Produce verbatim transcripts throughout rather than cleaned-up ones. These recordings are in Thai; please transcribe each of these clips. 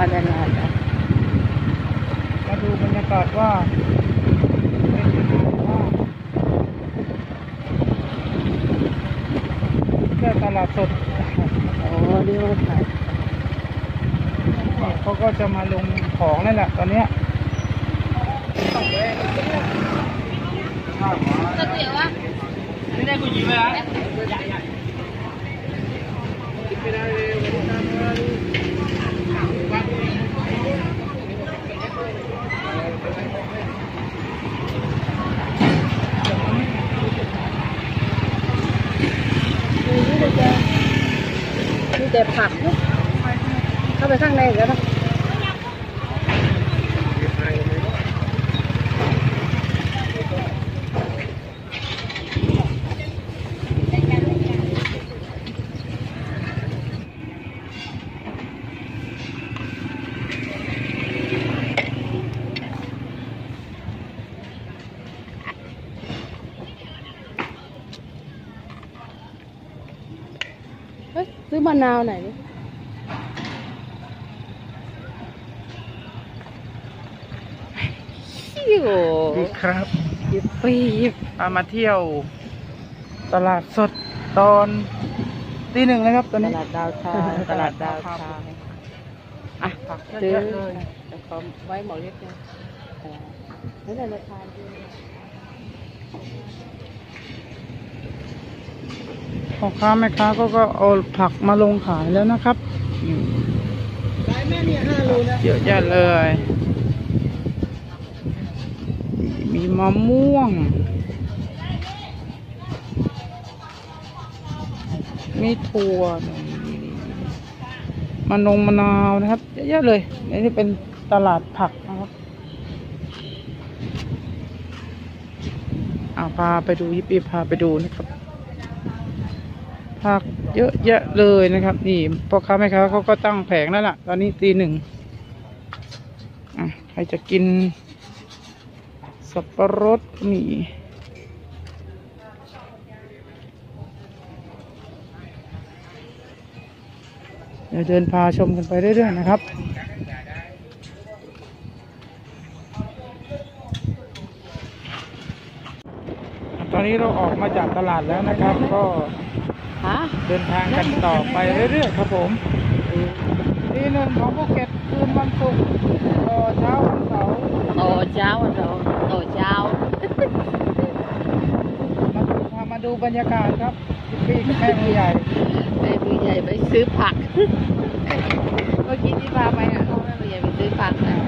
มาตลาดมาดูบรรยากาศว่าเป็นยังไงว่าแค่ตลาดสดโอ้เรียกว่าขายเขาก็จะมาลงของนั่นแหละตอนเนี้ยจะเสียวะไม่ได้กูหยิบไปแล้วมีแต่ผักเข้าไปข้างในแล้วนะซื้อมะนาวไหนนี่ชิวดีครับยิบปีบมามาเที่ยวตลาดสดตอนตีหนึ่งนะครับตอนตนี้ลาดดาวชาตลาดดาวชาอ่ะซื้อแต่ขอไว้หมอเล็กนะนี่แต่ราคาดีพ่อค้าแม่ค้าก็ก็เอาผักมาลงขายแล้วนะครับเยอะแยะเลยมีมะม่วงมีถั่วมะนงมะนาวนะครับเยอะแยะเลยนี่เป็นตลาดผักนะครับอ่าพาไปดูยิปปี้พาไปดูนะครับผักเยอะแยะเลยนะครับนี่พ่อค้าแม่ค้าเขาก็ตั้งแผงแล้วล่ะตอนนี้ตีหนึ่งอ่ะใครจะกินสับปะรดมีเดี๋ยวเดินพาชมกันไปเรื่อยๆนะครับตอนนี้เราออกมาจากตลาดแล้วนะครับก็เดินทางกันต่อไปเรื่อยๆครับผมตีหนึ่งของภูเก็ตคืนวันศุกร์ต่อเช้าวันเสาร์ต่อเช้าวันเสาร์ต่อเช้ามาดูพามาดูบรรยากาศครับพี่กับแม่ผู้ใหญ่แม่ผู้ใหญ่ไปซื้อผักเมื่อกี้ที่พาไปอ่ะแม่ผู้ใหญ่ไปซื้อผักนะ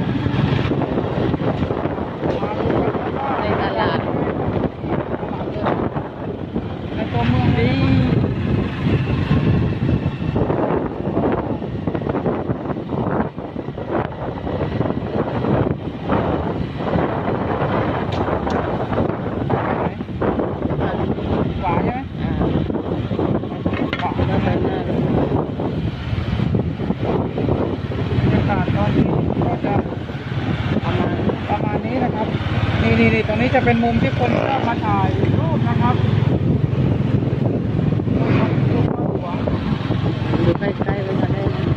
ในตลาดในตัวเมืองนี้ขวาใช่ไหมขวาแล้วไปหน้าเลยบรรยากาศตอนนี้ก็จะประมาณประมาณนี้นะครับนี่นี่นี่ตรงนี้จะเป็นมุมที่คนชอบมาถ่ายรูปนะครับดูใกล้ๆไว้ก็ได้นะ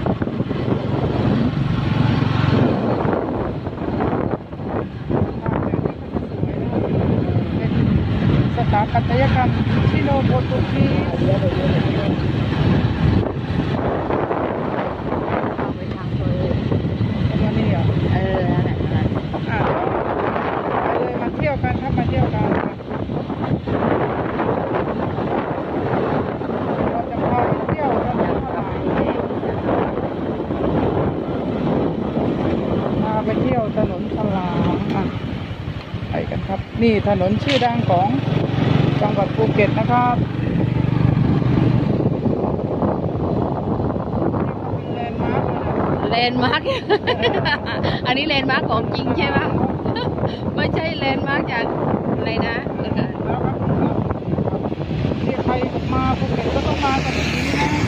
สถาปัตยกรรมชิโนโปรตุกีสเข้าไปทางตัวเองตัวนี้เหรอเออนั่นแหละนั่นแหละอ่าไปเลยมาเที่ยวกันครับมาเที่ยวกันเราจะพาไปเที่ยวกันพาไปเที่ยวถนนฉลางอ่ะไปกันครับนี่ถนนชื่อดังของจังหวัดภูเก็ตนะครับแลนด์มาร์คอันนี้แลนด์มาร์คของจริงใช่ไหมไม่ใช่แลนด์มาร์คจากอะไรนะที่ใครมาภูเก็ตก็ต้องมาถนนนี้นะ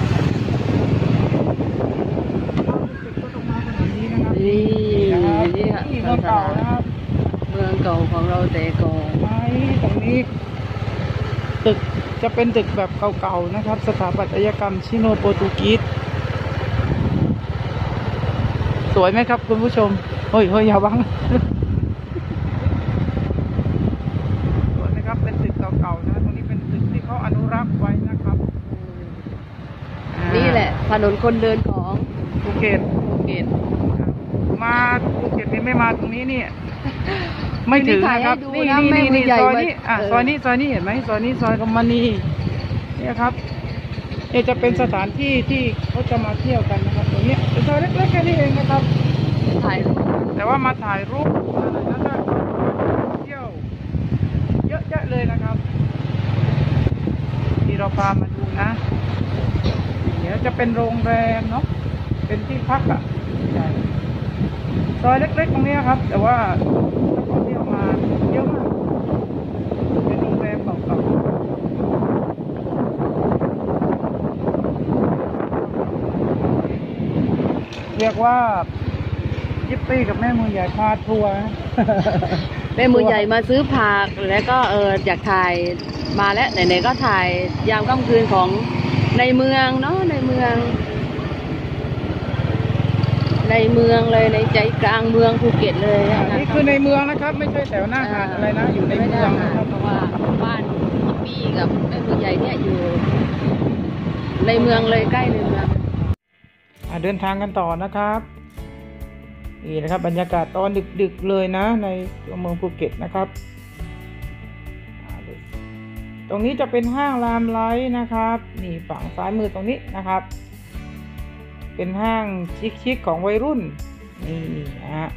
ก็ต้องมาถนนนี้นะครับนี่นี่ค่ะเมืองเก่านะครับเมืองเก่าของเราแต่ก่อนไม้ตรงนี้ตึกจะเป็นตึกแบบเก่าๆนะครับสถาปัตยกรรมชิโนโปรตุกีสสวยไหมครับคุณผู้ชมเฮ้ยเฮ้ยอย่าบังสวยไหมครับเป็นตึกเก่าๆนะตรงนี้เป็นตึกที่เขาอนุรักษ์ไว้นะครับนี่แหละถนนคนเดินของภูเก็ตภูเก็ตมาภูเก็ตนี่ไม่มาตรงนี้นี่ไม่ถึงนะครับนี่นี่นี่ซอยนี้อ่ะซอยนี้ซอยนี้เห็นไหมซอยนี้ซอยกมณีเนี่ยครับเนี่ยจะเป็นสถานที่ที่เขาจะมาเที่ยวกันนะครับตรงนี้เป็นซอยเล็กๆแค่นี้เองนะครับถ่ายแต่ว่ามาถ่ายรูปอะไรนั่นก็เที่ยวเยอะแยะเลยนะครับที่เราพามาดูนะเดี๋ยวจะเป็นโรงแรมเนาะเป็นที่พักอ่ะใช่ซอยเล็กๆตรงนี้ครับแต่ว่านักท่องเที่ยวมาเยอะมากเป็นโรงแรมเก่าๆเรียกว่ายิปปี้กับแม่มือใหญ่พาทัวร์แม่มือใหญ่มาซื้อผักแล้วก็เอออยากถ่ายมาแล้วไหนๆก็ถ่ายยามค่ำคืนของในเมืองเนาะในเมืองในเมืองเลยในใจกลางเมืองภูเก็ตเลยนี่คือในเมืองนะครับไม่ใช่แถวหน้าหาดอะไรนะอยู่ในเมืองนะครับเพราะว่าบ้านพี่กับแม่มือใหญ่เนี่ยอยู่ในเมืองเลยใกล้ในเมืองเดินทางกันต่อนะครับนี่นะครับบรรยากาศตอนดึกๆเลยนะในตัวเมืองภูเก็ตนะครับตรงนี้จะเป็นห้างรามไลท์นะครับนี่ฝั่งซ้ายมือตรงนี้นะครับเป็นห้างชิคๆของวัยรุ่นนี่นะฮะ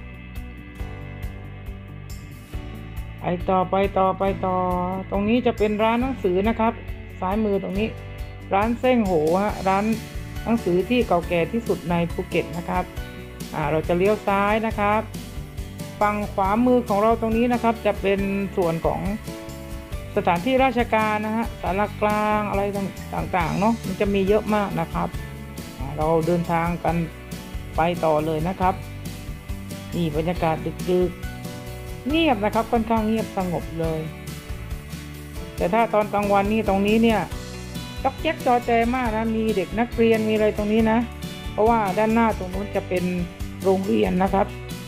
ไปต่อไปต่อไปต่อตรงนี้จะเป็นร้านหนังสือนะครับซ้ายมือตรงนี้ร้านเซ้งโหฮะร้านหนังสือที่เก่าแก่ที่สุดในภูเก็ตนะครับอ่าเราจะเลี้ยวซ้ายนะครับฝั่งขวามือของเราตรงนี้นะครับจะเป็นส่วนของสถานที่ราชการนะฮะศาลากลางอะไรต่างๆเนาะมันจะมีเยอะมากนะครับเราเดินทางกันไปต่อเลยนะครับนี่บรรยากาศดึกๆเงียบนะครับค่อนข้างเงียบสงบเลยแต่ถ้าตอนกลางวันนี่ตรงนี้เนี่ยจ๊อกแจ๊กจอแจมากนะมีเด็กนักเรียนมีอะไรตรงนี้นะเพราะว่าด้านหน้าตรงนู้นจะเป็นโรงเรียนนะครับ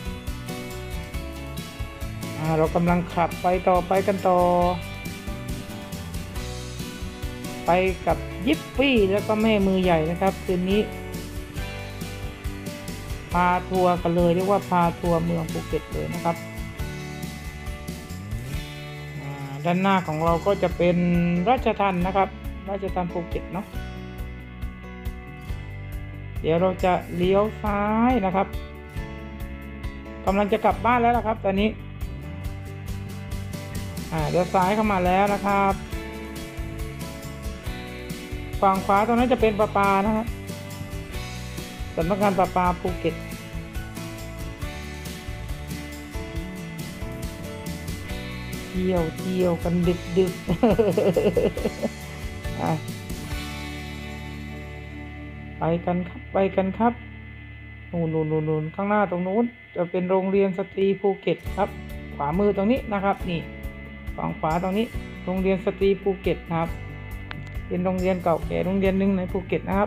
เรากำลังขับไปต่อไปกันต่อไปกับยิปปี้แล้วก็แม่มือใหญ่นะครับคืนนี้พาทัวร์กันเลยเรียกว่าพาทัวร์เมืองภูเก็ตเลยนะครับด้านหน้าของเราก็จะเป็นราชทัณฑ์นะครับราชทัณฑ์ภูเก็ตเนาะเดี๋ยวเราจะเลี้ยวซ้ายนะครับกำลังจะกลับบ้านแล้วนะครับตอนนี้อ่าเลี้ยวซ้ายเข้ามาแล้วนะครับฝั่งขวาตรงนั้นจะเป็นประปานะครับสำนักงานประปาภูเก็ตเที่ยวเที่ยวกันดึกดึก ไปกันครับไปกันครับนู่นนู่นนู่นข้างหน้าตรงนู้นจะเป็นโรงเรียนสตรีภูเก็ตครับขวามือตรงนี้นะครับนี่ฝั่งขวาตรงนี้โรงเรียนสตรีภูเก็ตครับเป็นโรงเรียนเก่าแก่โรงเรียนหนึ่งในภูเก็ตนะครับ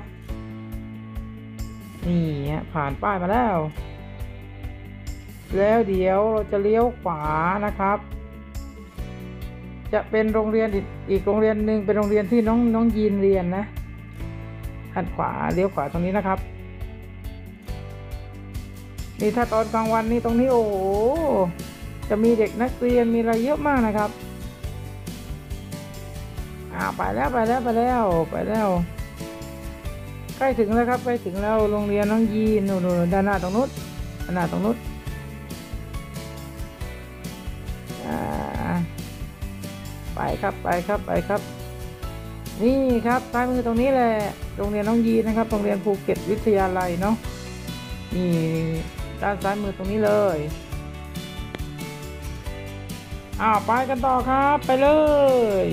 นี่ฮะผ่านป้ายมาแล้วแล้วเดี๋ยวเราจะเลี้ยวขวานะครับจะเป็นโรงเรียนอีกอีกโรงเรียนหนึ่งเป็นโรงเรียนที่น้องน้องยีนเรียนนะหันขวาเลี้ยวขวาตรงนี้นะครับนี่ถ้าตอนกลางวันนี่ตรงนี้โอ้โหจะมีเด็กนักเรียนมีอะไรเยอะมากนะครับอ่าไปแล้วไปแล้วไปแล้วไปแล้วใกล้ถึงแล้วครับใกล้ถึงแล้วโรงเรียนน้องยีนนู่นด้านหน้าตรงนู้นด้านหน้าตรงนู้นไปครับไปครับไปครับนี่ครับซ้ายมือตรงนี้แหละโรงเรียนน้องยีนนะครับโรงเรียนภูเก็ตวิทยาลัยเนาะนี่ด้านซ้ายมือตรงนี้เลยอ้าวไปกันต่อครับไปเลย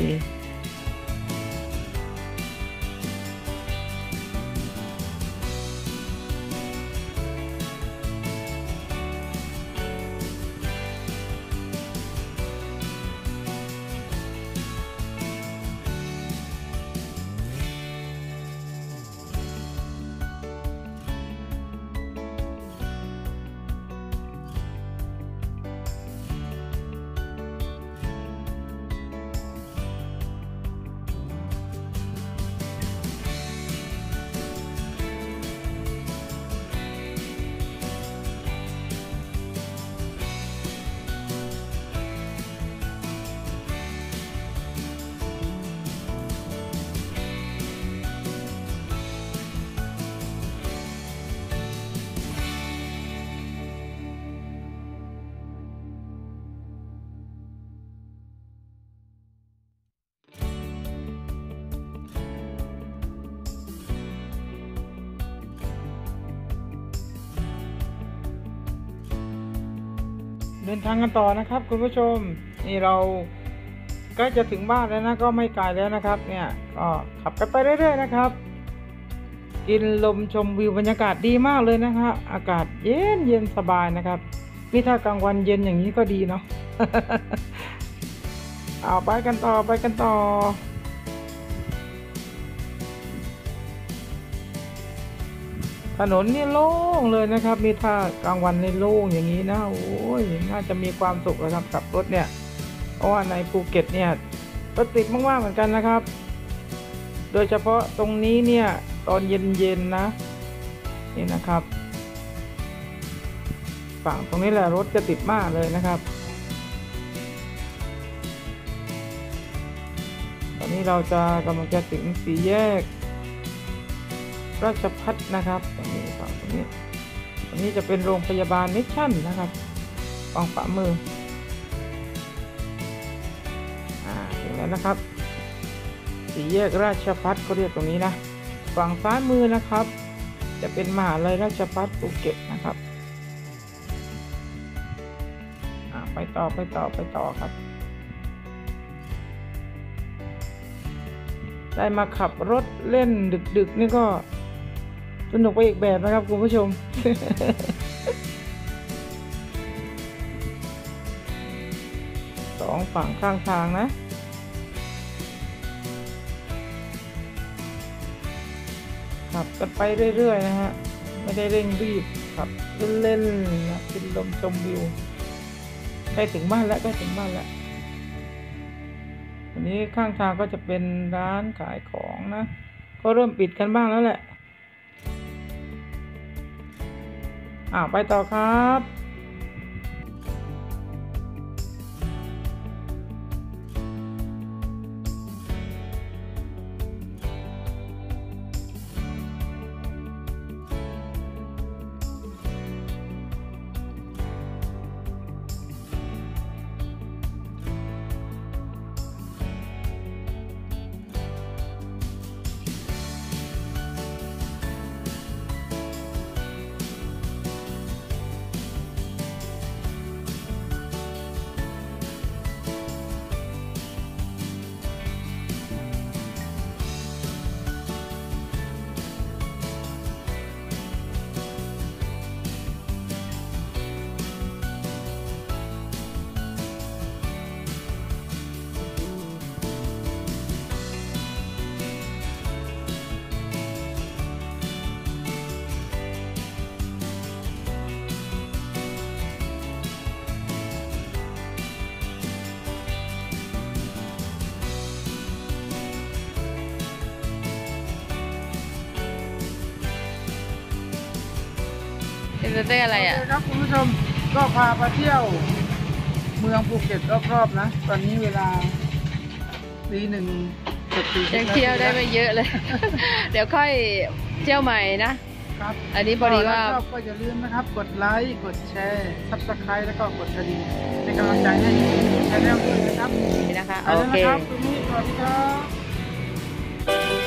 เดินทางกันต่อนะครับคุณผู้ชมนี่เราใกล้จะถึงบ้านแล้วนะก็ไม่ไกลแล้วนะครับเนี่ยก็ขับกันไปเรื่อยๆนะครับกินลมชมวิวบรรยากาศดีมากเลยนะครับอากาศเย็นเย็นสบายนะครับนี่ถ้ากลางวันเย็นอย่างนี้ก็ดีเนาะ เอาไปกันต่อไปกันต่อถนนนี่โล่งเลยนะครับนี่ถ้ากลางวันในโล่งอย่างนี้นะโอ้ยน่าจะมีความสุขเลยครับขับรถเนี่ยเพราะว่าในภูเก็ตเนี่ยรถติดมากๆเหมือนกันนะครับโดยเฉพาะตรงนี้เนี่ยตอนเย็นๆนะนี่นะครับฝั่งตรงนี้แหละรถจะติดมากเลยนะครับตอนนี้เราจะกำลังจะถึงสี่แยกราชภัฏนะครับตรงนี้ฝั่งตรงนี้ตรงนี้จะเป็นโรงพยาบาลมิชชั่นนะครับฝั่งขวามืออ่าถึงแล้วนะครับสี่แยกราชภัฏเขาเรียกตรงนี้นะฝั่งซ้ายมือนะครับจะเป็นมหาลัยราชภัฏภูเก็ตนะครับอ่าไปต่อไปต่อไปต่อครับได้มาขับรถเล่นดึกๆนี่ก็สนุกไปอีกแบบนะครับคุณผู้ชม สองฝั่งข้างทางนะขับกันไปเรื่อยๆนะฮะไม่ได้เร่งรีบขับเล่นๆนะกินลมชมวิวใกล้ถึงบ้านแล้วใกล้ถึงบ้านแล้วอันนี้ข้างทางก็จะเป็นร้านขายของนะก็เริ่มปิดกันบ้างแล้วแหละอ่าไปต่อครับเป็นเต้อะไรอ่ะครับคุณผู้ชมก็พาไปเที่ยวเมืองภูเก็ตรอบๆนะตอนนี้เวลาตีหนึ่งเกือบตียังเที่ยวได้ไม่เยอะเลย เดี๋ยวค่อยเที่ยวใหม่นะครับอันนี้พอดีว่าก็อย่าลืมนะครับกดไลค์กดแชร์ซับสไครต์แล้วก็กดกระดิ่งเป็นกำลังใจให้ชาแนลด้วยนะครับนี่นะคะโอเคสวัสดีครับ